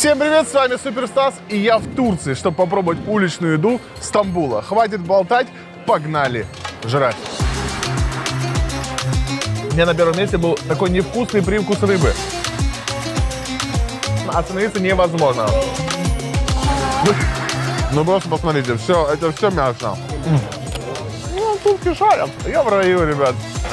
Всем привет, с вами Супер Стас, и я в Турции, чтобы попробовать уличную еду Стамбула. Хватит болтать, погнали жрать. У меня на первом месте был такой невкусный привкус рыбы. Остановиться невозможно. Ну просто посмотрите, все, это все мясо. Ну, турки шарят, я в раю, ребят.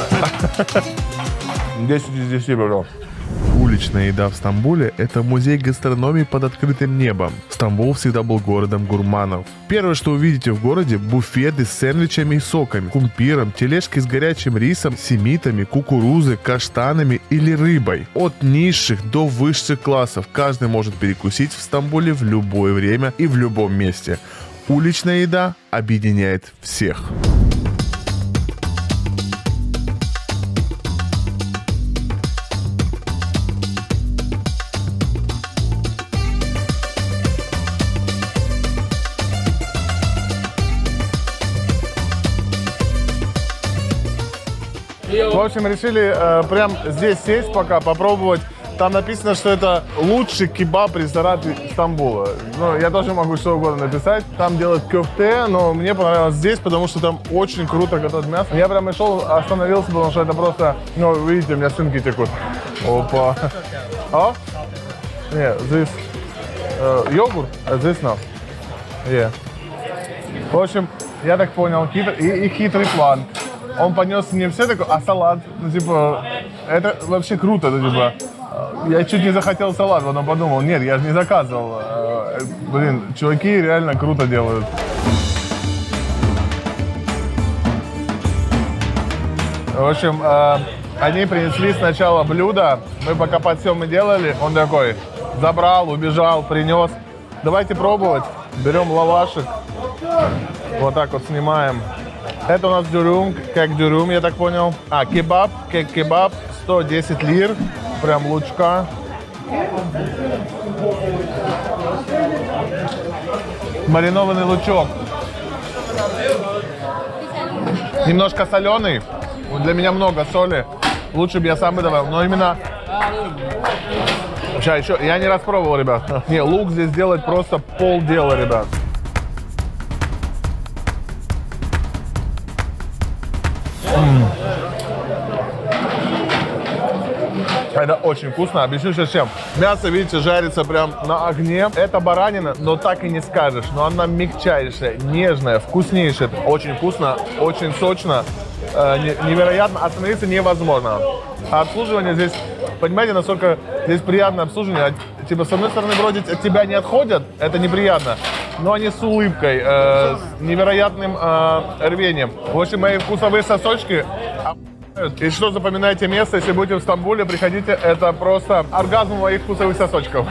10 из 10, пожалуйста. Уличная еда в Стамбуле – это музей гастрономии под открытым небом. Стамбул всегда был городом гурманов. Первое, что увидите в городе – буфеты с сэндвичами и соками, кумпиром, тележки с горячим рисом, семитами, кукурузой, каштанами или рыбой. От низших до высших классов каждый может перекусить в Стамбуле в любое время и в любом месте. Уличная еда объединяет всех. В общем, решили прям здесь сесть пока, попробовать. Там написано, что это лучший кебаб-ресторан Стамбула. Ну, я тоже могу что угодно написать. Там делают кёфте, но мне понравилось здесь, потому что там очень круто готовят мясо. Я прям и шел, остановился, потому что это просто... Ну, видите, у меня слюнки текут. Опа. А? Нет, здесь йогурт, а здесь no. Yeah. В общем, я так понял, хитрый план. Он понес мне все такое, а салат, ну типа, это вообще круто, ну типа, я чуть не захотел салат, но подумал, нет, я же не заказывал, блин, чуваки реально круто делают. В общем, они принесли сначала блюдо, мы пока подсъемы делали, он такой, забрал, убежал, принес, давайте пробовать, берем лавашек, вот так вот снимаем. Это у нас дюрюм, как дюрюм, я так понял. А, кебаб, как кебаб, 110 лир, прям лучка. Маринованный лучок. Немножко соленый, для меня много соли. Лучше бы я сам бы добавил, но именно... Сейчас еще, я не раз пробовал, ребят. Не, лук здесь делать просто полдела, ребят. Это очень вкусно. Объясню сейчас чем. Мясо, видите, жарится прям на огне. Это баранина, но так и не скажешь. Но она мягчайшая, нежная, вкуснейшая. Очень вкусно, очень сочно. Невероятно. Остановиться невозможно. А обслуживание здесь, понимаете, насколько здесь приятное обслуживание. Типа, с одной стороны, вроде от тебя не отходят, это неприятно. Но они с улыбкой, с невероятным рвением. В общем, мои вкусовые сосочки. И что запоминайте место, если будете в Стамбуле, приходите, это просто оргазм моих вкусовых сосочков.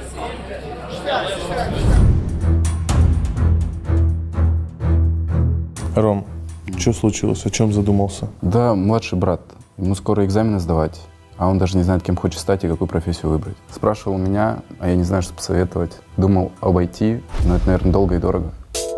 Ром, что случилось? О чем задумался? Да, младший брат. Ему скоро экзамены сдавать, а он даже не знает, кем хочет стать и какую профессию выбрать. Спрашивал меня, а я не знаю, что посоветовать. Думал об IT, но это, наверное, долго и дорого.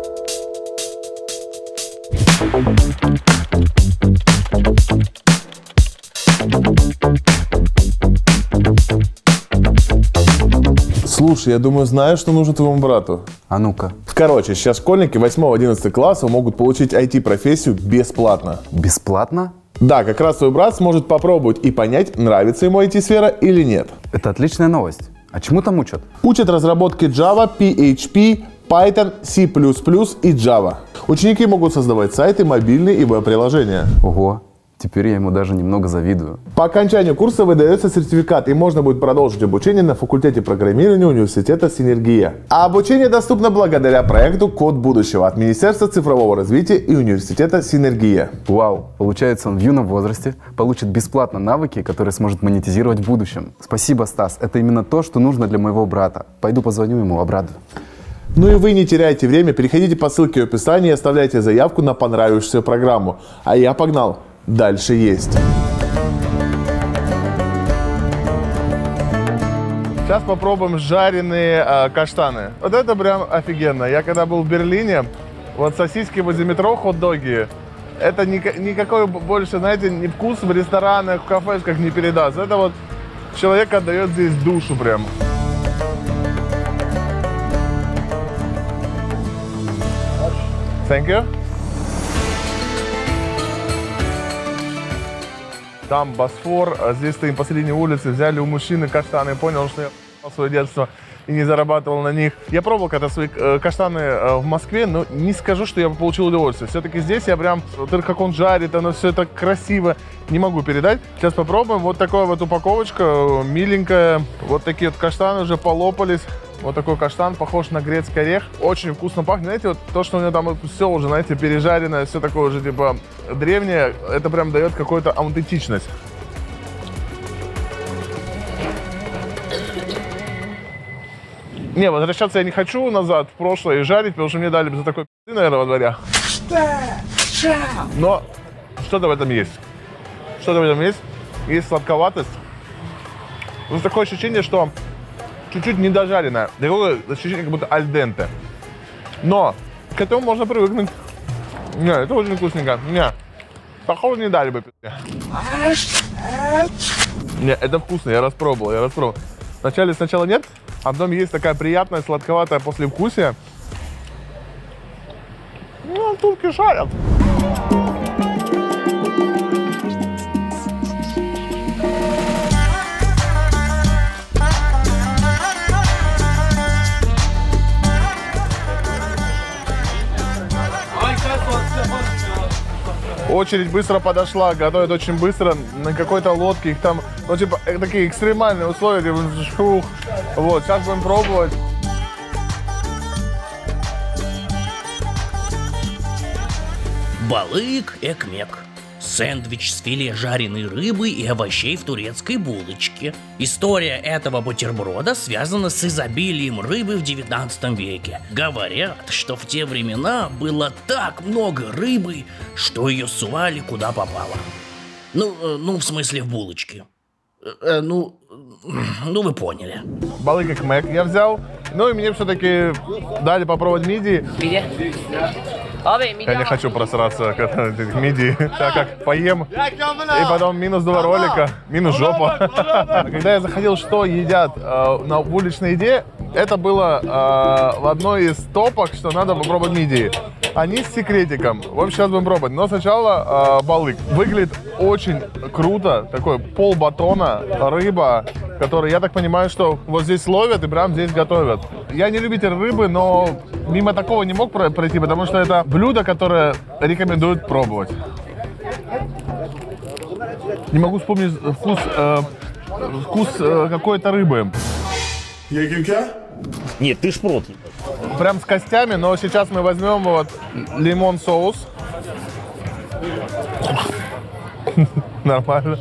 Слушай, я думаю, знаю, что нужно твоему брату. А ну-ка. Короче, сейчас школьники 8-11 класса могут получить IT-профессию бесплатно. Бесплатно? Да, как раз твой брат сможет попробовать и понять, нравится ему IT-сфера или нет. Это отличная новость. А чему там учат? Учат разработке Java, PHP, Python, C++ и Java. Ученики могут создавать сайты, мобильные и веб-приложения. Ого, теперь я ему даже немного завидую. По окончанию курса выдается сертификат, и можно будет продолжить обучение на факультете программирования университета «Синергия». А обучение доступно благодаря проекту «Код будущего» от Министерства цифрового развития и университета «Синергия». Вау, получается, он в юном возрасте получит бесплатно навыки, которые сможет монетизировать в будущем. Спасибо, Стас, это именно то, что нужно для моего брата. Пойду позвоню ему, обрадую. Ну и вы не теряйте время, переходите по ссылке в описании и оставляйте заявку на понравившуюся программу. А я погнал. Дальше есть. Сейчас попробуем жареные каштаны. Вот это прям офигенно. Я когда был в Берлине, вот сосиски возле метро, хот-доги, это никакой больше, знаете, ни вкус в ресторанах, в кафешках не передаст. Это вот человек отдает здесь душу прям. Thank you. Там Босфор, а здесь стоим посередине улицы, взяли у мужчины каштаны, понял, что я свое детство и не зарабатывал на них. Я пробовал когда свои каштаны в Москве, но не скажу, что я получил удовольствие. Все-таки здесь я прям, как он жарит, оно все так красиво, не могу передать. Сейчас попробуем. Вот такая вот упаковочка, миленькая. Вот такие вот каштаны уже полопались. Вот такой каштан, похож на грецкий орех. Очень вкусно пахнет. Знаете, вот то, что у него там все уже, знаете, пережаренное, все такое уже, типа, древнее, это прям дает какую-то аутентичность. Не, возвращаться я не хочу назад, в прошлое, и жарить, потому что мне дали бы за такой пи***ы, наверное, во дворе. Но что-то в этом есть. Что-то в этом есть. Есть сладковатость. Вот такое ощущение, что чуть-чуть недожаренное. Такое ощущение, как будто аль денте. Но к этому можно привыкнуть. Не, это очень вкусненько. Не, похоже, не дали бы пи***. Не, это вкусно, я распробовал. Вначале сначала нет, а потом есть такая приятная сладковатая послевкусие. Ну, турки шарят. Очередь быстро подошла, готовят очень быстро, на какой-то лодке, их там, ну, типа, такие экстремальные условия, типа, шух. Вот, сейчас будем пробовать. Балык-экмек. Сэндвич с филе жареной рыбы и овощей в турецкой булочке. История этого бутерброда связана с изобилием рыбы в 19 веке. Говорят, что в те времена было так много рыбы, что ее сували куда попало. Ну, в смысле в булочке. Ну вы поняли. Балык-экмек я взял, ну и мне все-таки дали попробовать мидии. Я не хочу просраться от этих мидий, так как поем, и потом минус 2 ролика, минус жопа. Когда я заходил, что едят на уличной еде, это было в одной из топок, что надо попробовать мидии. Они с секретиком. В общем, сейчас будем пробовать. Но сначала балык. Выглядит очень круто. Такой полбатона, рыба, которую, я так понимаю, что вот здесь ловят и прям здесь готовят. Я не любитель рыбы, но мимо такого не мог пройти, потому что это блюдо, которое рекомендуют пробовать. Не могу вспомнить вкус какой-то рыбы. Нет, ты шпрот. Прям с костями, но сейчас мы возьмем вот лимон соус. Нормально.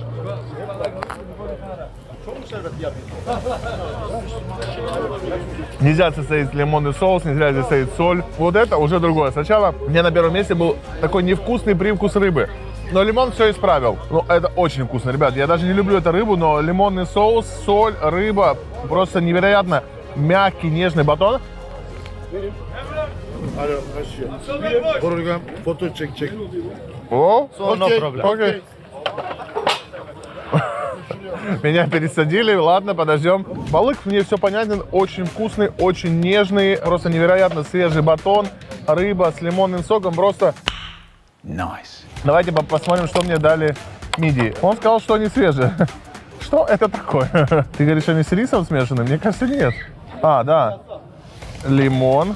Нельзя здесь стоит лимонный соус, нельзя здесь стоит соль. Вот это уже другое. Сначала у меня на первом месте был такой невкусный привкус рыбы. Но лимон все исправил. Ну, это очень вкусно, ребят. Я даже не люблю эту рыбу, но лимонный соус, соль, рыба. Просто невероятно мягкий, нежный батон. О, окей. Меня пересадили, ладно, подождем. Балык мне все понятен, очень вкусный, очень нежный, просто невероятно свежий батон, рыба с лимонным соком, просто... Nice. Давайте посмотрим, что мне дали мидии. Он сказал, что они свежие. Что это такое? Ты говоришь, они с рисом смешаны? Мне кажется, нет. А, да. Лимон.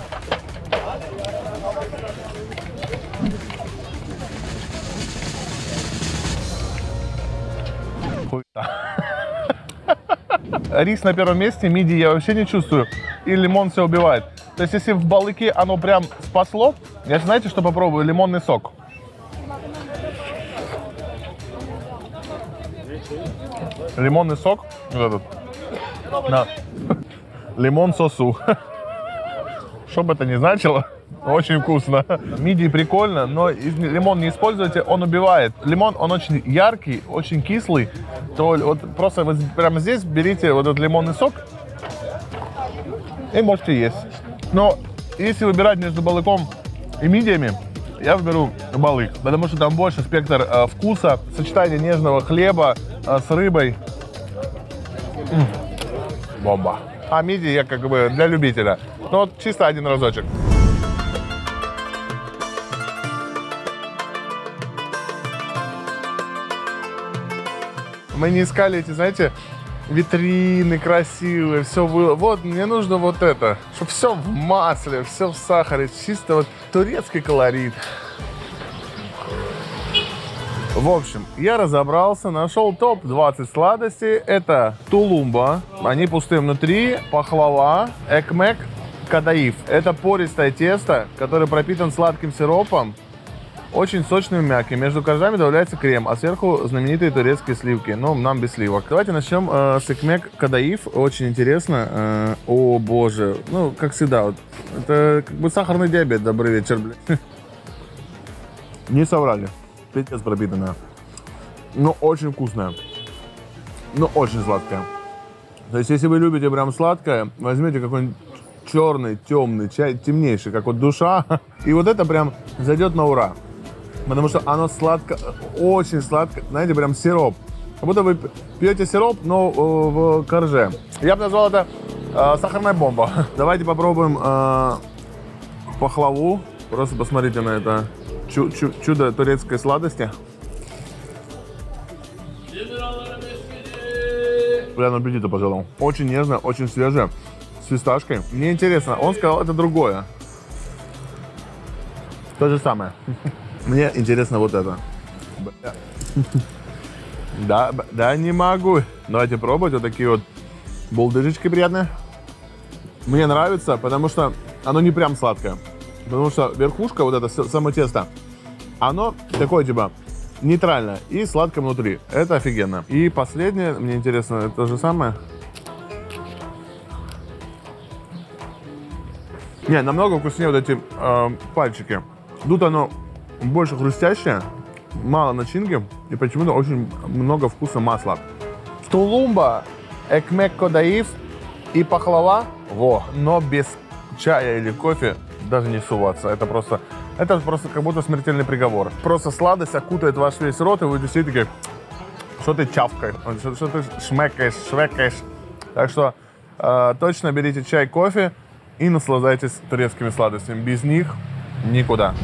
Рис на первом месте, мидии я вообще не чувствую. И лимон все убивает. То есть, если в балыке оно прям спасло, я, знаете, что попробую? Лимонный сок. Лимонный сок. Вот этот. На. Лимон сосу. Что бы это ни значило, очень вкусно. Мидии прикольно, но лимон не используйте, он убивает. Лимон, он очень яркий, очень кислый. То вот просто вот прямо здесь берите вот этот лимонный сок и можете есть. Но если выбирать между балыком и мидиями, я выберу балык, потому что там больше спектр вкуса, сочетание нежного хлеба с рыбой. Бомба. А мидии я как бы для любителя. Ну вот чисто один разочек. Мы не искали эти, знаете, витрины красивые, все было. Вот, мне нужно вот это, чтобы все в масле, все в сахаре, чисто вот турецкий колорит. В общем, я разобрался, нашел топ-20 сладостей. Это тулумба, они пустые внутри, пахлава, экмек, кадаиф. Это пористое тесто, которое пропитан сладким сиропом, очень сочным и мягким. Между коржами добавляется крем, а сверху знаменитые турецкие сливки. Но нам без сливок. Давайте начнем с экмек кадаиф. Очень интересно. О боже. Ну, как всегда. Вот. Это как бы сахарный диабет. Добрый вечер, блин. Не соврали. Пиздец пропитанная. Но очень вкусная. Но очень сладкая. То есть, если вы любите прям сладкое, возьмите какой-нибудь черный, темный чай, темнейший, как вот душа. И вот это прям зайдет на ура. Потому что оно сладко, очень сладко. Знаете, прям сироп. Как будто вы пьете сироп, но в корже. Я бы назвал это сахарная бомба. Давайте попробуем пахлаву. Просто посмотрите на это чудо турецкой сладости. Прям аппетита пожалуй. Очень нежно, очень свежее. С фисташкой. Мне интересно, он сказал, это другое. То же самое. Мне интересно вот это. Да, не могу. Давайте пробовать. Вот такие вот булдыжечки приятные. Мне нравится, потому что оно не прям сладкое. Потому что верхушка, вот это само тесто, оно такое типа нейтральное и сладкое внутри. Это офигенно. И последнее, мне интересно, это то же самое. Не, намного вкуснее вот эти пальчики. Тут оно больше хрустящее, мало начинки и почему-то очень много вкуса масла. Тулумба, экмек кадаиф и пахлава. Во, но без чая или кофе даже не суваться. Это просто как будто смертельный приговор. Просто сладость окутает ваш весь рот, и вы действительно такие, что ты чавкаешь, что ты швекаешь. Так что точно берите чай, кофе и наслаждайтесь турецкими сладостями. Без них никуда.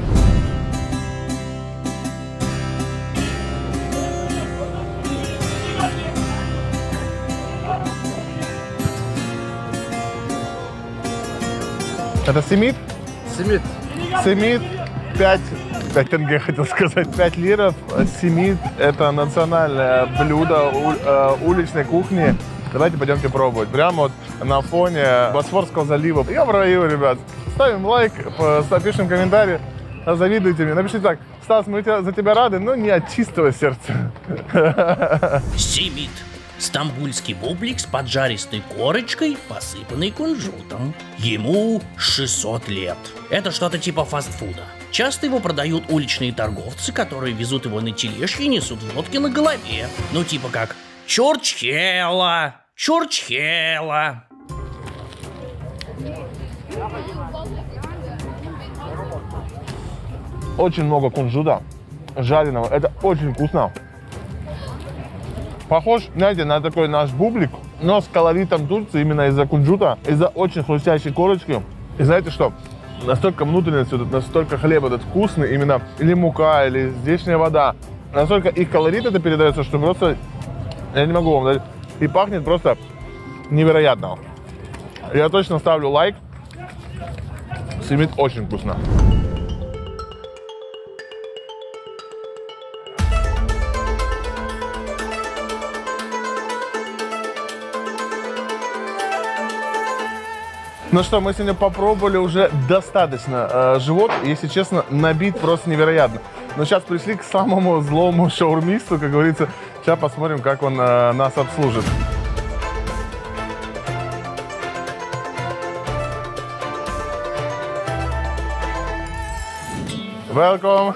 Это семит? Семит. Семит 5 тенге, хотел сказать, 5 лиров. Семит – это национальное блюдо уличной кухни. Давайте пойдемте пробовать. Прямо вот на фоне Босфорского залива. Я в раю, ребят. Ставим лайк, пишем комментарий, завидуйте мне. Напишите так: Стас, мы за тебя рады, но не от чистого сердца. Семит. Стамбульский бублик с поджаристой корочкой, посыпанный кунжутом. Ему 600 лет. Это что-то типа фастфуда. Часто его продают уличные торговцы, которые везут его на тележке и несут водки на голове. Ну типа как Чурчхела, Чурчхела. Очень много кунжута жареного. Это очень вкусно. Похож, знаете, на такой наш бублик, но с колоритом Турции именно из-за кунжута, из-за очень хрустящей корочки. И знаете что? Настолько внутренности, настолько хлеб этот вкусный, именно или мука, или здешняя вода. Настолько их колорит это передается, что просто, я не могу вам дать. И пахнет просто невероятно. Я точно ставлю лайк. Семит очень вкусно. Ну что, мы сегодня попробовали уже достаточно. Живот, если честно, набит просто невероятно. Но сейчас пришли к самому злому шаурмисту, как говорится. Сейчас посмотрим, как он нас обслужит. Welcome.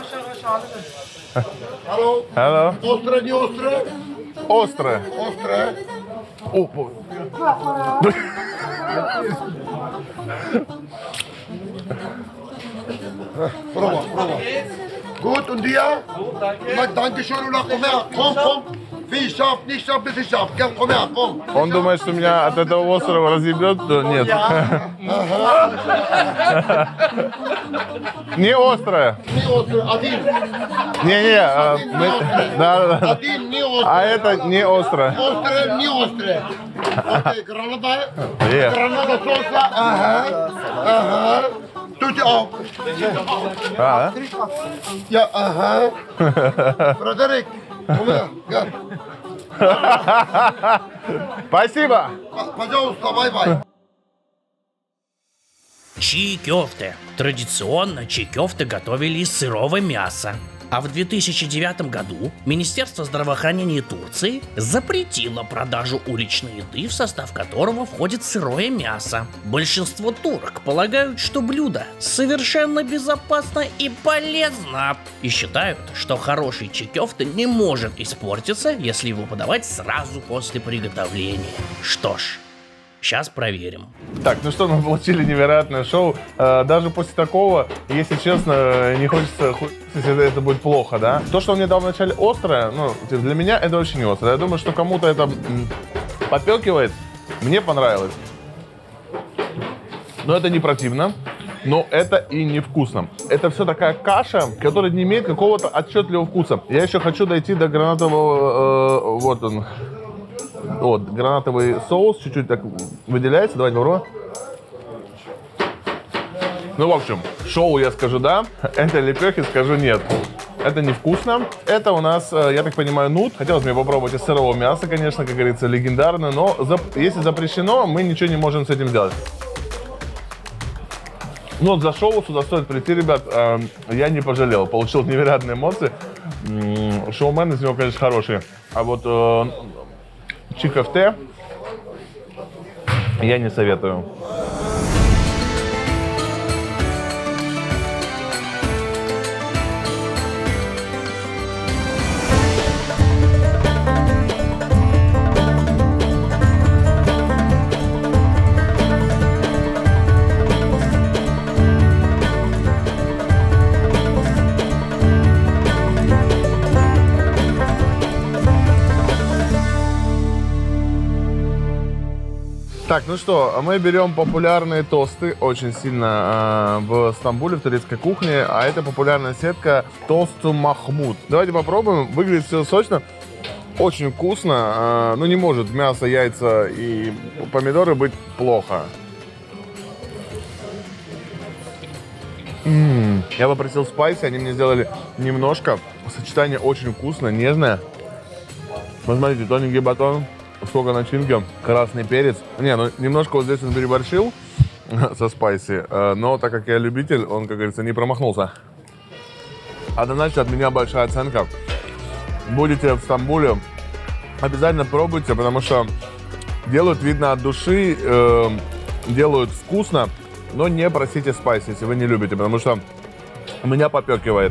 Hello. Hello. Острое, не острое? Острое. Острое. О, Prueba. Gut, und dir? Danke schön, komm her, komm. Он думает, что меня от этого острова разъебет, то нет. Не острое. Не-не. Да. А это не острое. Острое, не острое. Окей, граната. Граната соуса. Ага. Тут, я, ага. Фредерик. Спасибо. Пожалуйста, бай-бай. Чиекёфте. Традиционно чиекёфте готовили из сырого мяса. А в 2009 году Министерство здравоохранения Турции запретило продажу уличной еды, в состав которого входит сырое мясо. Большинство турок полагают, что блюдо совершенно безопасно и полезно. И считают, что хороший чиекёфте не может испортиться, если его подавать сразу после приготовления. Что ж, сейчас проверим. Так, ну что, мы получили невероятное шоу. Даже после такого, если честно, не хочется если это будет плохо, да. То, что он мне дал вначале острое, ну, для меня это очень не острое. Я думаю, что кому-то это попёкивает. Мне понравилось. Но это не противно, но это и не вкусно. Это все такая каша, которая не имеет какого-то отчетливого вкуса. Я еще хочу дойти до гранатового, вот он. Вот, гранатовый соус чуть-чуть так выделяется. Давайте попробуем. Ну, в общем, шоу я скажу да, этой лепехи скажу нет. Это невкусно. Это у нас, я так понимаю, нут. Хотелось мне попробовать из сырого мяса, конечно, как говорится, легендарно. Но если запрещено, мы ничего не можем с этим сделать. Но за шоу сюда стоит прийти, ребят. Я не пожалел. Получил невероятные эмоции. Шоумен из него, конечно, хороший. А вот чиекёфте я не советую. Так, ну что, мы берем популярные тосты очень сильно в Стамбуле, в турецкой кухне, а это популярная сетка Тосту Махмуд. Давайте попробуем, выглядит все сочно, очень вкусно, ну не может мясо, яйца и помидоры быть плохо. Я попросил спайси, они мне сделали немножко, сочетание очень вкусное, нежное. Посмотрите, тоненький батон. Сколько начинки, красный перец. Не, ну немножко вот здесь он переборщил со спайси, но так как я любитель, он, как говорится, не промахнулся. Однозначно от меня большая оценка. Будете в Стамбуле, обязательно пробуйте, потому что делают, видно, от души, делают вкусно, но не просите спайси, если вы не любите, потому что меня попёкивает.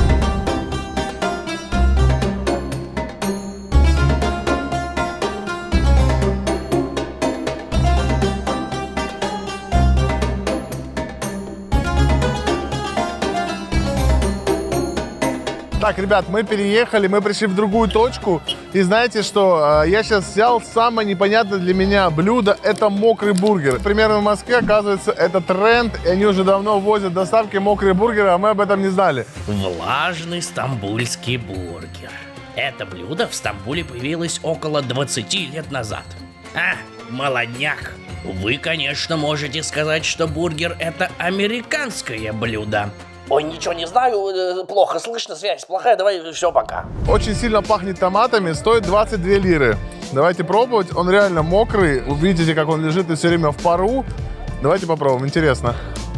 Так, ребят, мы переехали, мы пришли в другую точку. И знаете что, я сейчас взял самое непонятное для меня блюдо. Это мокрый бургер. Примерно в Москве, оказывается, это тренд. И они уже давно возят доставки мокрые бургеры, а мы об этом не знали. Влажный стамбульский бургер. Это блюдо в Стамбуле появилось около 20 лет назад. Молодняк. Вы, конечно, можете сказать, что бургер — это американское блюдо. Ой, ничего не знаю, плохо слышно, связь плохая, давай, все, пока. Очень сильно пахнет томатами, стоит 22 лиры. Давайте пробовать, он реально мокрый. Вы видите, как он лежит и все время в пару. Давайте попробуем, интересно.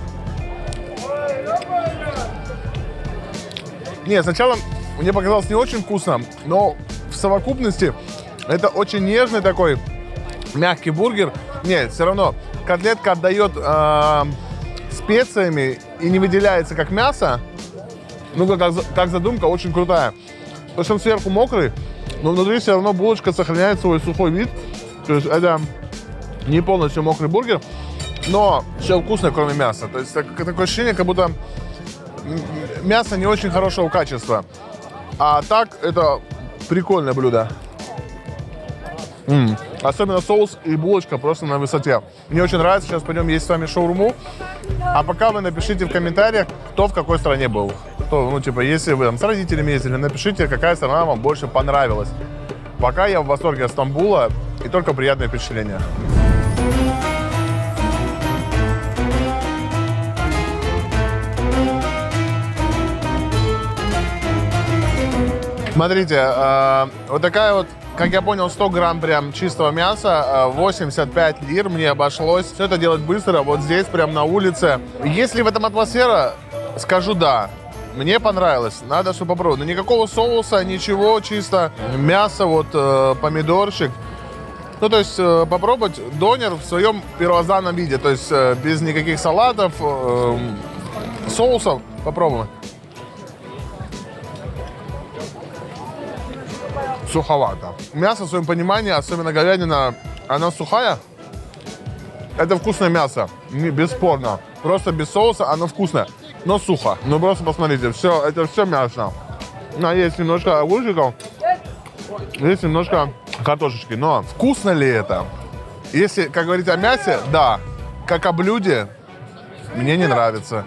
Не, сначала мне показалось не очень вкусно, но в совокупности это очень нежный такой мягкий бургер. Нет, все равно котлетка отдает специями и не выделяется как мясо. Ну, как задумка очень крутая. То, что он сверху мокрый, но внутри все равно булочка сохраняет свой сухой вид. То есть это не полностью мокрый бургер, но все вкусно, кроме мяса. То есть такое ощущение, как будто мясо не очень хорошего качества. А так, это прикольное блюдо. Особенно соус и булочка просто на высоте. Мне очень нравится. Сейчас пойдем есть с вами шаурму. А пока вы напишите в комментариях, кто в какой стране был. Кто, ну, типа, если вы там с родителями ездили, напишите, какая страна вам больше понравилась. Пока я в восторге от Стамбула и только приятные впечатления. Смотрите, вот такая вот, как я понял, 100 грамм прям чистого мяса, 85 лир мне обошлось. Все это делать быстро, вот здесь, прям на улице. Если в этом атмосфера, скажу да. Мне понравилось, надо что попробовать. Но никакого соуса, ничего, чисто мясо, вот помидорчик. Ну, то есть попробовать донер в своем первозданном виде. То есть без никаких салатов, соусов. Попробуем. Суховато. Мясо, в своем понимании, особенно говядина, она сухая. Это вкусное мясо, бесспорно. Просто без соуса оно вкусное, но сухо. Ну просто посмотрите, все, это все мясо. Ну, есть немножко огурчиков, есть немножко картошечки. Но вкусно ли это? Если, как говорить о мясе, да. Как о блюде, мне не нравится.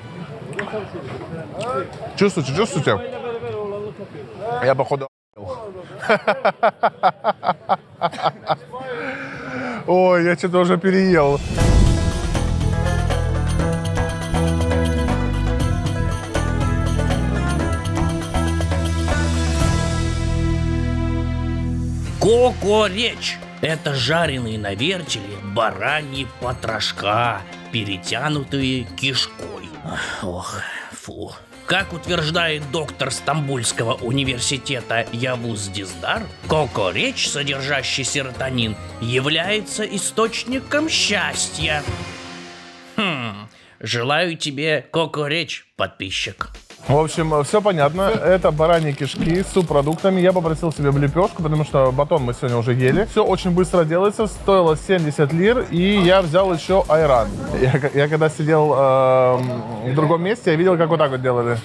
Чувствуете, чувствуете? Я, походу, ой, я что-то уже переел. Кокореч – это жареные на вертеле бараньи потрошка, перетянутые кишкой. Ох, фу. Как утверждает доктор Стамбульского университета Явуз Диздар, кокореч, содержащий серотонин, является источником счастья. Желаю тебе кокореч, подписчик. В общем, все понятно. Это бараньи кишки с субпродуктами. Я попросил себе в лепешку, потому что батон мы сегодня уже ели. Все очень быстро делается. Стоило 70 лир. И я взял еще айран. Я когда сидел в другом месте, я видел, как вот так вот делали.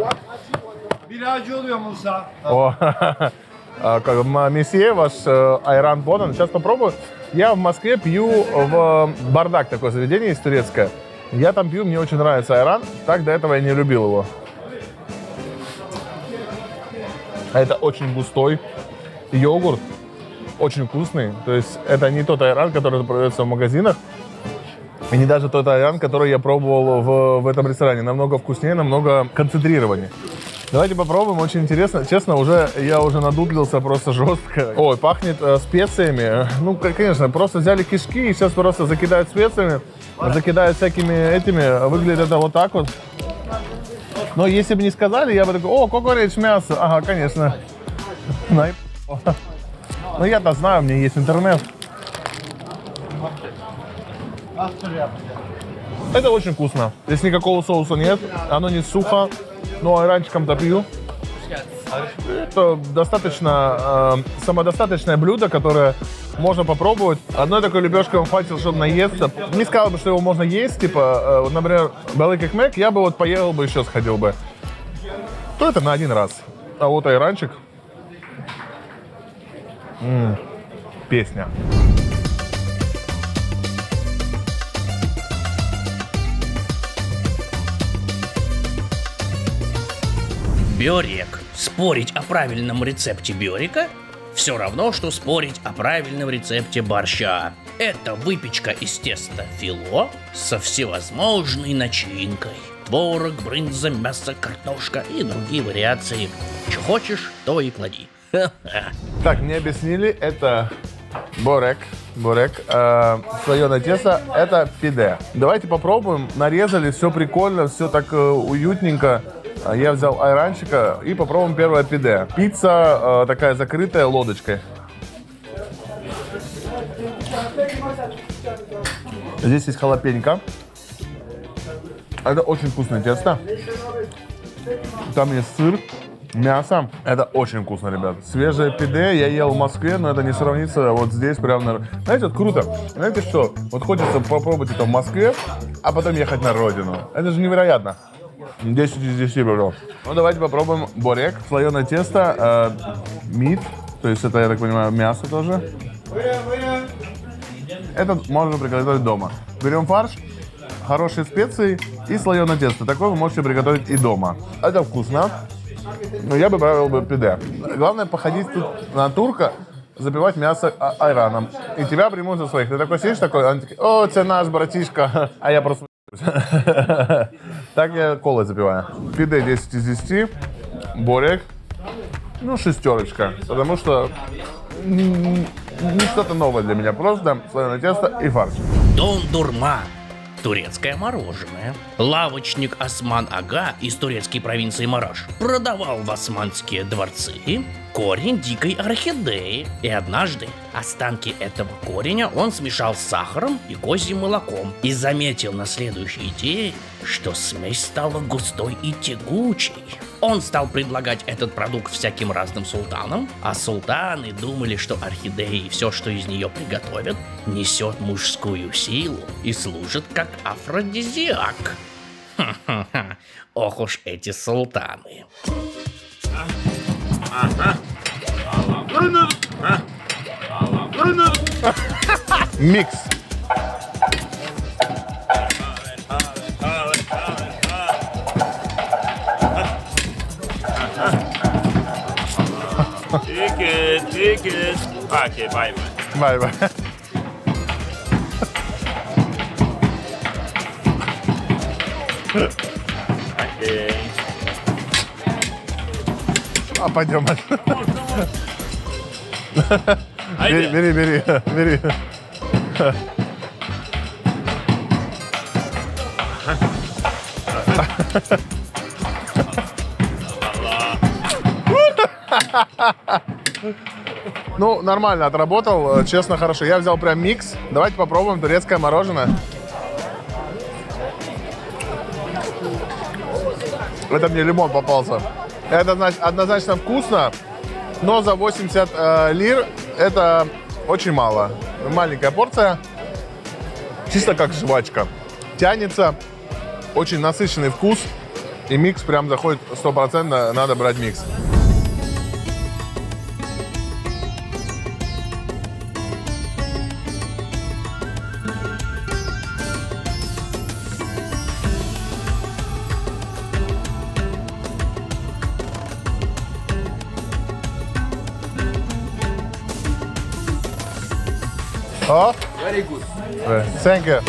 О, месье, ваш айран подан. Сейчас попробую. Я в Москве пью в Бардак, такое заведение есть турецкое. Я там пью, мне очень нравится айран. Так до этого я не любил его. Это очень густой йогурт, очень вкусный. То есть это не тот айран, который продается в магазинах, и не даже тот айран, который я пробовал в этом ресторане. Намного вкуснее, намного концентрированнее. Давайте попробуем, очень интересно. Честно, я уже надудлился просто жестко. Ой, пахнет специями. Ну, конечно, просто взяли кишки и сейчас просто закидают специями, закидают всякими этими. Выглядит это вот так вот. Но если бы не сказали, я бы такой: о, кокореч, мясо. Ага, конечно. Ну, я-то знаю, у меня есть интернет. Это очень вкусно. Здесь никакого соуса нет, оно не сухо, но айранчиком-то пью. Это достаточно самодостаточное блюдо, которое можно попробовать. Одной такой лепешкой вам хватит, чтобы наесться. Не сказал бы, что его можно есть, типа, например, балык экмек, я бы вот поел бы, еще сходил бы. То это на один раз. А вот айранчик. Песня. Бёрек. Спорить о правильном рецепте бёрека все равно, что спорить о правильном рецепте борща. Это выпечка из теста фило со всевозможной начинкой. Творог, брынза, мясо, картошка и другие вариации. Что хочешь, то и клади. Так, мне объяснили, это борек. Слоеное тесто, это пиде. Давайте попробуем. Нарезали, все прикольно, все так уютненько. Я взял айранчика и попробуем первое пиде. Пицца такая закрытая лодочкой. Здесь есть халапенько. Это очень вкусное тесто. Там есть сыр, мясо. Это очень вкусно, ребят. Свежее пиде я ел в Москве, но это не сравнится вот здесь прям. Знаете, вот круто. Знаете что? Вот хочется попробовать это в Москве, а потом ехать на родину. Это же невероятно. 10 из 10, бро. Ну, давайте попробуем борек. Слоеное тесто, мид. То есть это, я так понимаю, мясо тоже. Этот можно приготовить дома. Берем фарш, хорошие специи и слоеное тесто. Такое вы можете приготовить и дома. Это вкусно, но я бы правил бы пюре. Главное походить тут на турка, запивать мясо айраном. И тебя примут за своих. Ты такой сидишь такой, они такие: о, это наш братишка, а я просто... Так я колой запиваю. Пюре 10 из 10, борек, ну, 6, потому что не что-то новое для меня, просто слоеное тесто и фарш. Дондурма. Турецкое мороженое. Лавочник Осман Ага из турецкой провинции Мараш продавал в османские дворцы корень дикой орхидеи. И однажды останки этого кореня он смешал с сахаром и козьим молоком. И заметил на следующий день, что смесь стала густой и тягучей. Он стал предлагать этот продукт всяким разным султанам, а султаны думали, что орхидея и все, что из нее приготовят, несет мужскую силу и служит как афродизиак. Ха-ха-ха, ох уж эти султаны. Микс. Ticket. Okay, bye. Бай-бай. Okay. А пойдем. Haydi. Бери. Ну, нормально отработал, честно, хорошо. Я взял прям микс. Давайте попробуем турецкое мороженое. Это мне лимон попался. Это значит, однозначно вкусно, но за 80 лир это очень мало. Маленькая порция, чисто как жвачка. Тянется, очень насыщенный вкус. И микс прям заходит 100%, надо брать микс. О? Very good. Thank you.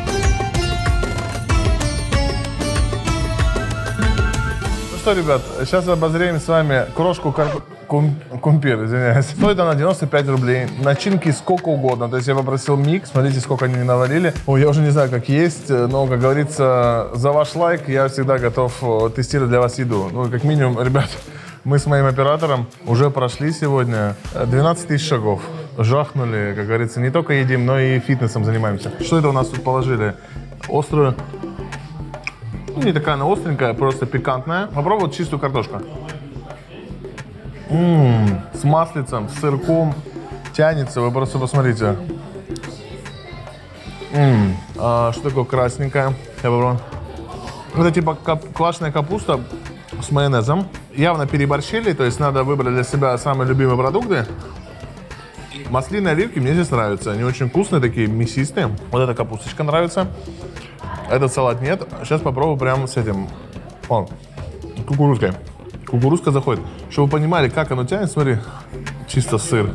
Ну что, ребят, сейчас обозреем с вами крошку кумпир, извиняюсь. Стоит она 95 рублей. Начинки сколько угодно. То есть я попросил микс. Смотрите, сколько они навалили. Ой, я уже не знаю, как есть, но, как говорится, за ваш лайк я всегда готов тестировать для вас еду. Ну, как минимум, ребят, мы с моим оператором уже прошли сегодня 12 тысяч шагов. Жахнули, как говорится, не только едим, но и фитнесом занимаемся. Что это у нас тут положили? Острую, ну, не такая она остренькая, просто пикантная. Попробуй чистую картошку. С маслицем, с сырком, тянется, вы просто посмотрите. Что такое красненькое? Я попробую. Это типа квашеная капуста с майонезом. Явно переборщили, то есть надо выбрать для себя самые любимые продукты. Маслины, оливки мне здесь нравятся. Они очень вкусные, такие мясистые. Вот эта капусточка нравится. Этот салат нет. Сейчас попробую прямо с этим. О, кукурузкой. Кукурузка заходит. Чтобы вы понимали, как оно тянет, смотри. Чисто сыр.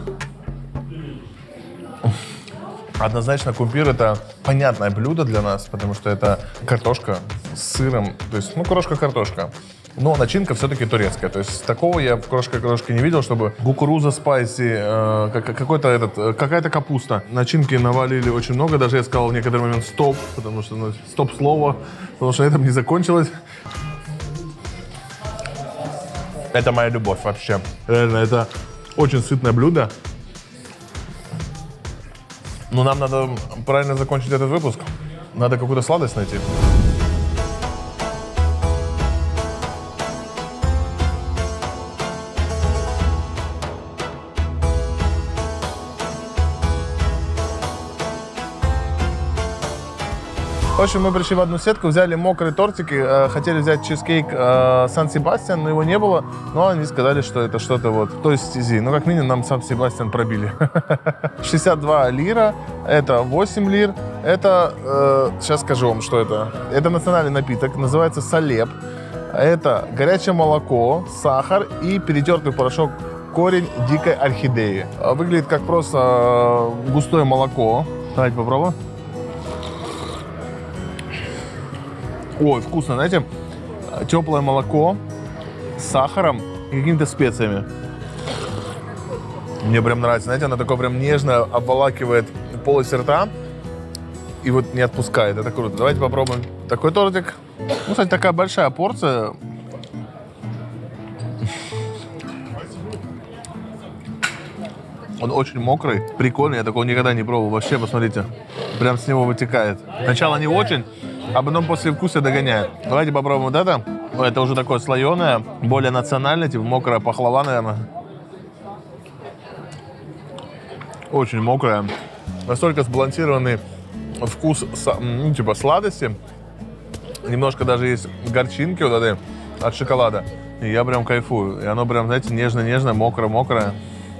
Однозначно кумпир это понятное блюдо для нас, потому что это картошка с сыром. То есть, ну, крошка-картошка. Но начинка все-таки турецкая. То есть такого я в крошке не видел, чтобы кукуруза, спайси, какая-то капуста. Начинки навалили очень много. Даже я сказал в некоторый момент стоп, потому что стоп-слово, потому что на этом не закончилось. Это моя любовь вообще. Реально, это очень сытное блюдо. Но нам надо правильно закончить этот выпуск. Надо какую-то сладость найти. В общем, мы пришли в одну сетку, взяли мокрые тортики, хотели взять чизкейк Сан-Себастьян, но его не было, но они сказали, что это что-то вот в той стези. Ну, как минимум, нам Сан-Себастьян пробили. 62 лира, это 8 лир, это, сейчас скажу вам, что это. Это национальный напиток, называется салеп. Это горячее молоко, сахар и перетертый порошок корень дикой орхидеи. Выглядит как просто густое молоко. Давайте попробуем. Ой, вкусно, знаете, теплое молоко с сахаром и какими-то специями. Мне прям нравится, знаете, оно такое прям нежно обволакивает полость рта и вот не отпускает, это круто. Давайте попробуем такой тортик. Ну, кстати, такая большая порция. Он очень мокрый, прикольный, я такого никогда не пробовал. Вообще, посмотрите, прям с него вытекает. Сначала не очень, а потом после вкуса догоняет. Давайте попробуем вот это. Это уже такое слоеное, более национальное, типа мокрая пахлава, наверное. Очень мокрая. Настолько сбалансированный вкус, ну, типа сладости. Немножко даже есть горчинки вот этой от шоколада. И я прям кайфую. И оно прям, знаете, нежно-нежно, мокро-мокрое.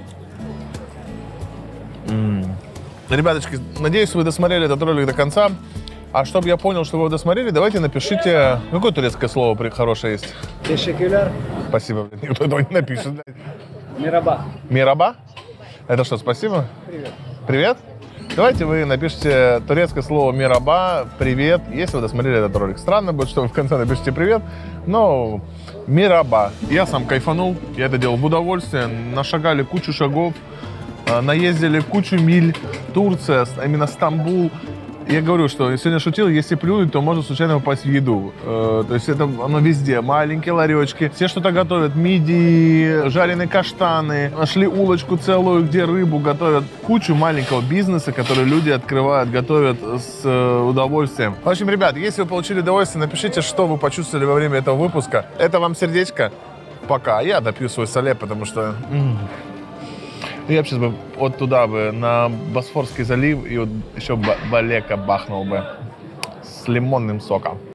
Ребяточки, надеюсь, вы досмотрели этот ролик до конца. А чтобы я понял, что вы его досмотрели, давайте напишите... Какое турецкое слово хорошее есть? Teşekkürler. Спасибо. Никто этого не напишет. Merhaba. Мираба? Это что, спасибо? Привет. Привет? Давайте вы напишите турецкое слово «мираба», «привет», если вы досмотрели этот ролик. Странно будет, что вы в конце напишите «привет», но «мираба». Я сам кайфанул, я это делал в удовольствие, нашагали кучу шагов, наездили кучу миль. Турция, именно Стамбул. Я говорю, что сегодня шутил, если плюнуть, то можно случайно попасть в еду. То есть это оно везде. Маленькие ларечки, все что-то готовят. Мидии, жареные каштаны. Нашли улочку целую, где рыбу готовят. Кучу маленького бизнеса, который люди открывают, готовят с удовольствием. В общем, ребят, если вы получили удовольствие, напишите, что вы почувствовали во время этого выпуска. Это вам сердечко. Пока. Я допью свой салеп, потому что... Я бы сейчас бы вот туда бы, на Босфорский залив, и вот еще балека бахнул бы с лимонным соком.